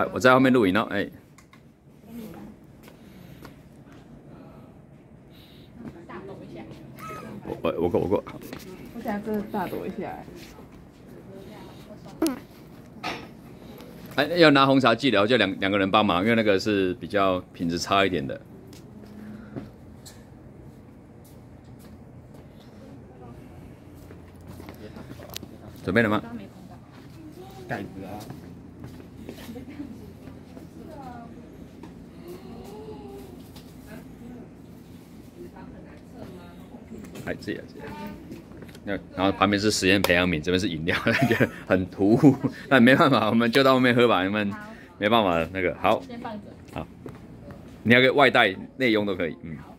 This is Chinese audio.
哎，我在后面录影哦，哎。 大抖一下。 我过。 我想真的大抖一下。 哎，要拿红茶记得就两个人帮忙，因为那个是比较品质差一点的。准备了吗？ 盖子啊。 哎，这样。然后旁边是实验培养皿，这边是饮料，那个很突兀，但没办法，我们就到外面喝吧，你们没办法那个好。 先放着。 好，你要个外带内用都可以，嗯。